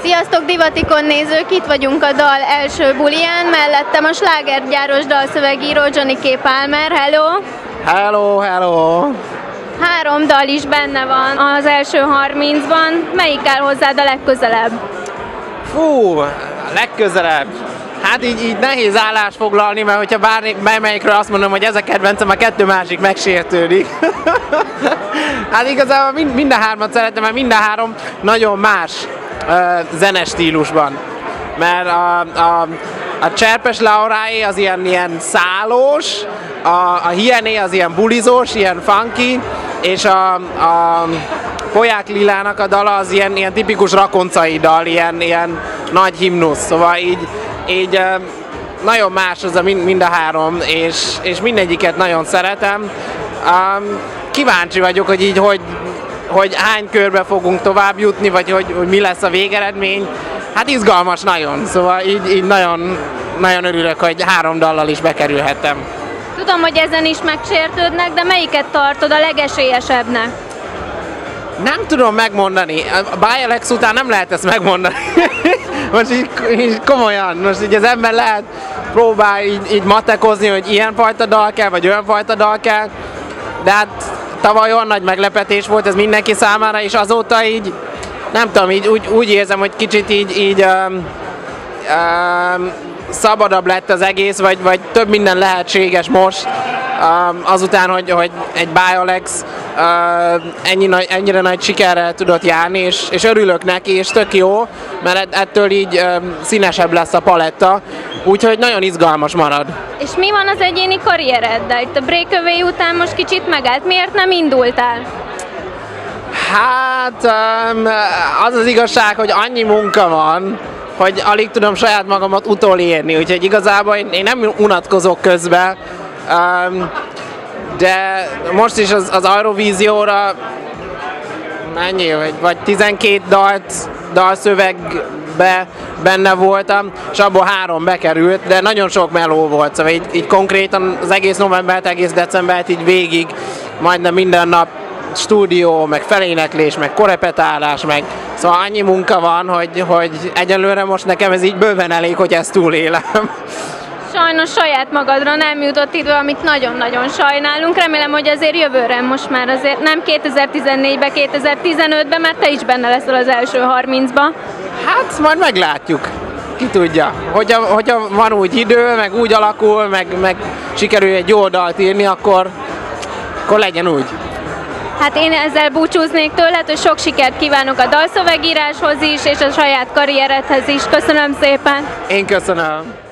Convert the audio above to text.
Sziasztok, Divatikon nézők! Itt vagyunk a dal első buliján, mellettem a slágergyáros dalszövegíró Johnny K. Palmer. Hello! Hello, hello! 3 dal is benne van az első 30-ban. Melyik áll hozzád a legközelebb? Fú, legközelebb. Hát így nehéz állást foglalni, mert hogyha bármelyikről azt mondom, hogy ez a kedvencem, a 2 másik megsértődik. Hát igazából mind a 3-at szeretem, mert mind a 3 nagyon más zenestílusban. Mert a Cserpes Lauráé az ilyen szálós, a Hiené az ilyen bulizós, ilyen funky, és a Poják Lilának a dala az ilyen tipikus rakoncai dal, ilyen nagy himnusz, szóval így nagyon más az mind a 3, és mindegyiket nagyon szeretem. Kíváncsi vagyok, hogy hány körbe fogunk tovább jutni, vagy hogy mi lesz a végeredmény. Hát izgalmas nagyon, szóval így nagyon, nagyon örülök, hogy 3 dallal is bekerülhettem. Tudom, hogy ezen is megsértődnek, de melyiket tartod a legesélyesebbnek? Nem tudom megmondani. A By Alex után nem lehet ezt megmondani. Most így komolyan, most így az ember lehet próbál így matekozni, hogy ilyen fajta dal kell, vagy olyan fajta dal kell, de hát tavaly olyan nagy meglepetés volt ez mindenki számára, és azóta így, nem tudom, így úgy érzem, hogy kicsit így szabadabb lett az egész, vagy több minden lehetséges most, azután, hogy egy By Alex ennyire nagy sikerrel tudott járni, és örülök neki, és tök jó, mert ettől így színesebb lesz a paletta, úgyhogy nagyon izgalmas marad. És mi van az egyéni karriereddel? Itt a Breakaway után most kicsit megállt, miért nem indultál? Hát az az igazság, hogy annyi munka van, hogy alig tudom saját magamat utolérni, úgyhogy igazából én nem unatkozok közben, de most is az Eurovízióra mennyi, vagy 12 dalszövegbe benne voltam, és abból 3 bekerült, de nagyon sok meló volt, szóval így konkrétan az egész novembert, egész decembert így végig, majdnem minden nap stúdió, meg feléneklés, meg korepetálás, meg szóval annyi munka van, hogy egyelőre most nekem ez így bőven elég, hogy ezt túlélem. Sajnos saját magadra nem jutott idő, amit nagyon-nagyon sajnálunk. Remélem, hogy azért jövőre most már azért nem 2014-ben, 2015-ben, mert te is benne leszel az első 30-ba. Hát majd meglátjuk. Ki tudja. Hogyha van úgy idő, meg úgy alakul, meg sikerül egy jó dalt írni, akkor legyen úgy. Hát én ezzel búcsúznék tőled, hogy sok sikert kívánok a dalszövegíráshoz is, és a saját karrieredhez is. Köszönöm szépen! Én köszönöm!